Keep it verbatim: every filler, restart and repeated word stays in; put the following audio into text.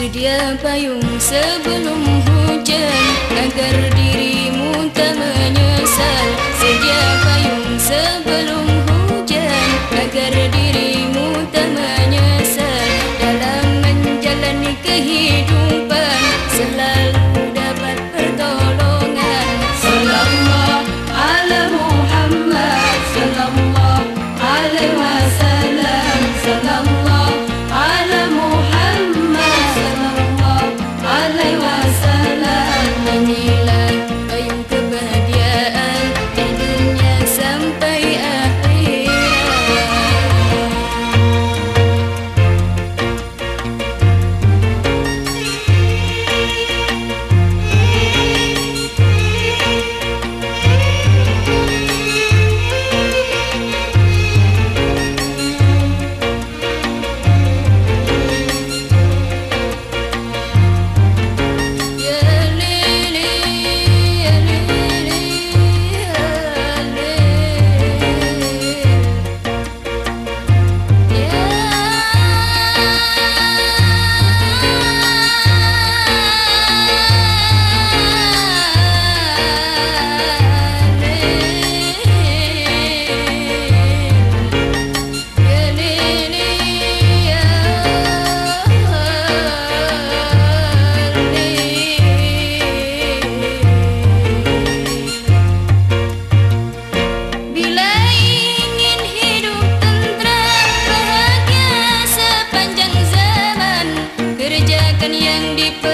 Sedia payung sebelum hujan, agar dirimu tak menyesal. Sedia payung sebelum hujan, agar dirimu tak menyesal. Dalam menjalani kehidupan selalu dapat pertolongan. Sallallahu ala Muhammad, sallallahu alaihi wasallam, sallallahu ala Muhammad, sallallahu alaihi wasallam. Inilah payung kebahagiaan di dunia sampai akhirat. Yang di